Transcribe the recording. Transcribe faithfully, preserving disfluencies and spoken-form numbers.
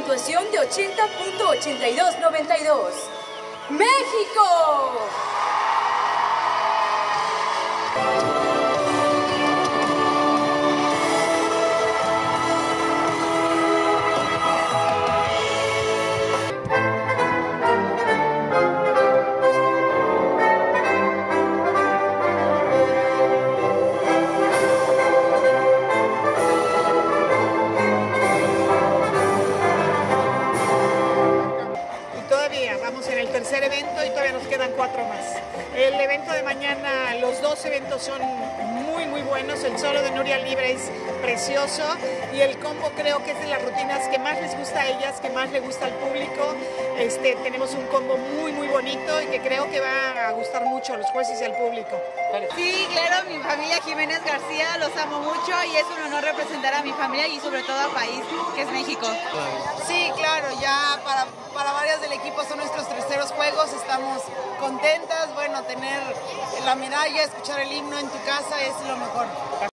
puntuación de ochenta punto ochenta y dos noventa y dos. ¡México! Vamos en el tercer evento y todavía nos quedan cuatro más. El evento de mañana, los dos eventos son muy muy buenos. El solo de Nuria Libre es precioso y el combo creo que es de las rutinas que más les gusta a ellas, que más le gusta al público. Este, tenemos un combo muy muy bonito y que creo que va a gustar mucho a los jueces y al público. Sí, claro, mi familia Jiménez García, los amo mucho y es un honor representar a mi familia y sobre todo al país, que es México. Sí, claro, ya para, para varias del equipo son nuestros terceros juegos, estamos contentas, bueno, tener la medalla, escuchar el himno en tu casa es lo mejor.